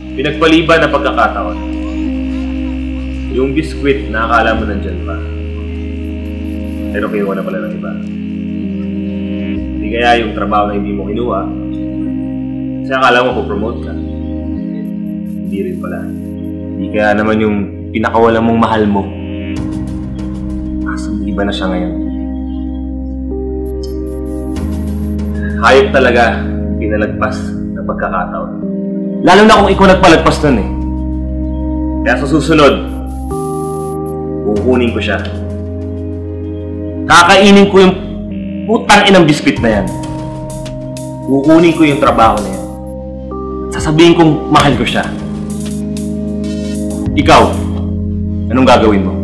Pinagpaliban na pagkakataon. Yung biskwit na akala mo nandyan pa. Pero kinuha na pala ng iba. Hindi kaya yung trabaho na hindi mo kinuha. Kasi akala mo po-promote ka. Hindi rin pala. Hindi kaya naman yung pinakawalan mong mahal mo. Kaso iba na siya ngayon. Hayop talaga pinalagpas ng pagkakataon. Lalo na kung ikaw nagpalagpas nun eh. Kaya sa susunod, kukunin ko siya. Kakainin ko yung putang inang biskwit na yan. Kukunin ko yung trabaho na yan. Sasabihin kong mahal ko siya. Ikaw, anong gagawin mo?